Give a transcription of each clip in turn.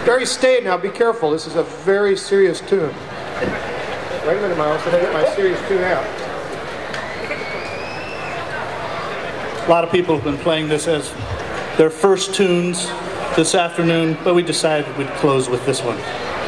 very staid now. Be careful. This is a very serious tune. Wait a minute, Miles. I get my serious tune out. A lot of people have been playing this as their first tunes this afternoon, but we decided we'd close with this one.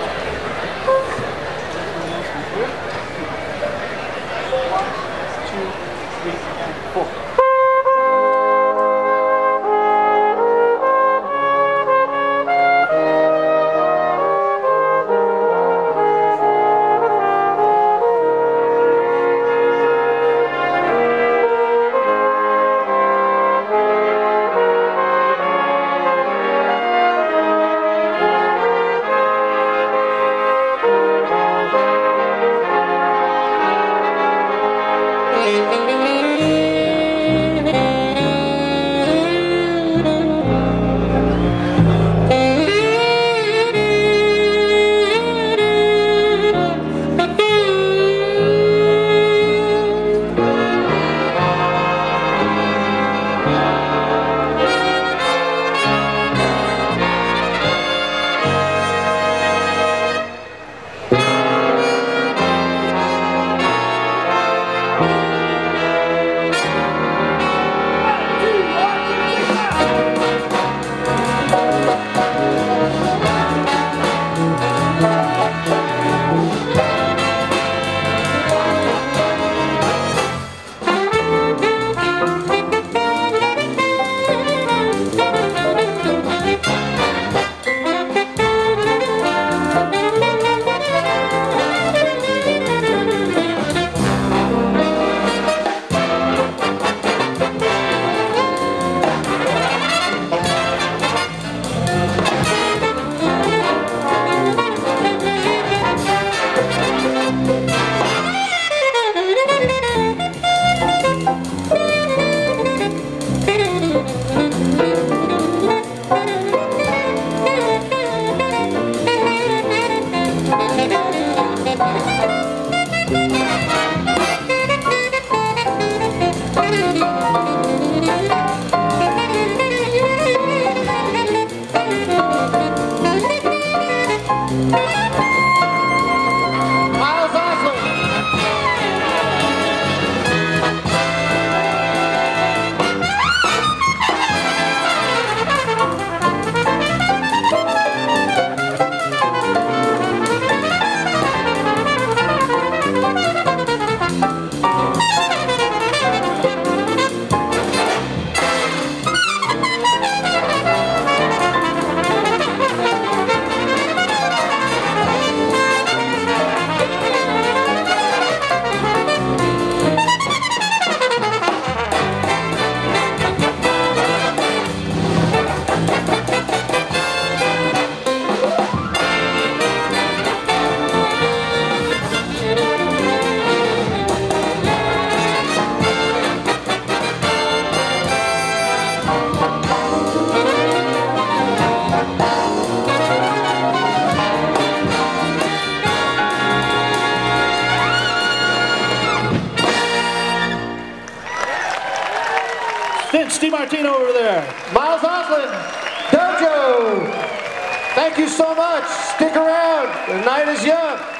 Dimartino over there. Miles Osland, DOJO. Thank you so much. Stick around. The night is young.